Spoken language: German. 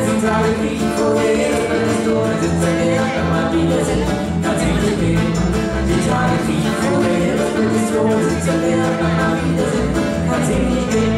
Die Tage kriechen vorher, wenn das Tor sitzt leer, kann man wiedersehen, kann sich nicht gehen. Die Tage kriechen vorher, wenn das Tor sitzt leer, kann man wiedersehen, kann sich nicht gehen.